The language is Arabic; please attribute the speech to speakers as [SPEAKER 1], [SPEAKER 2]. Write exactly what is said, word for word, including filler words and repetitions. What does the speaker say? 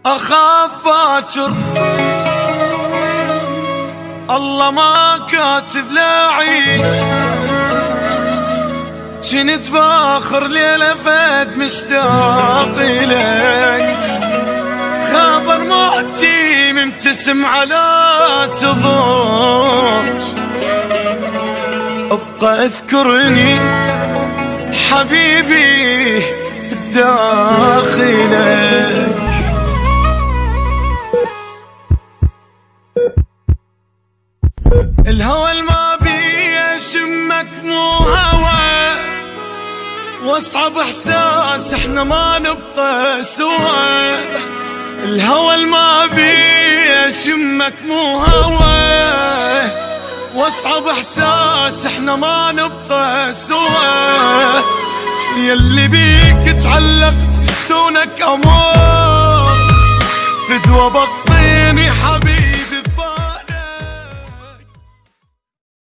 [SPEAKER 1] أخاف باكر الله ما كاتب لا عيش، جنت باخر ليلة فات مشتاق إليك، خبر موتي مبتسم على تضوج، ابقى اذكرني حبيبي داخلك. الهوى الما بي يشمك مو هوى، واصعب احساس احنا ما نبقى سوا. الهوى الما بي يشمك مو هوى، واصعب احساس احنا ما نبقى سوا. يلي بيك تعلقت دونك امور، فدوى بطل